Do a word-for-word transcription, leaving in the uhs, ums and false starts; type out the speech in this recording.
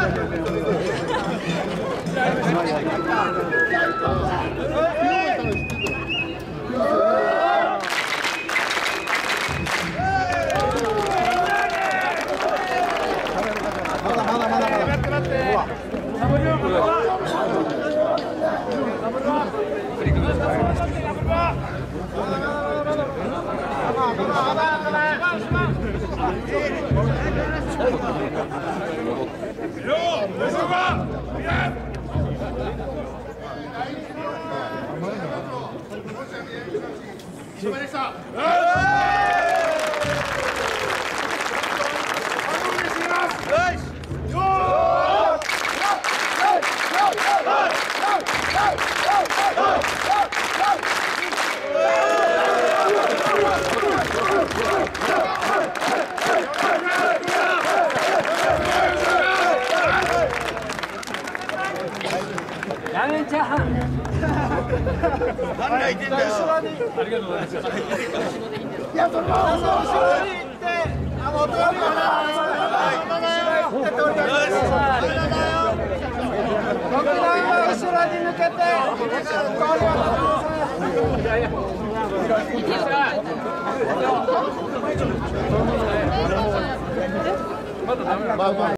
ラーメンチャーハン。 何がいてんだよ。 ありがとうございます。 いや、その後ろに行って、あの、お通りがない。後ろに行って通りがない。僕らは後ろに抜けて、通りがない。まだダメなの。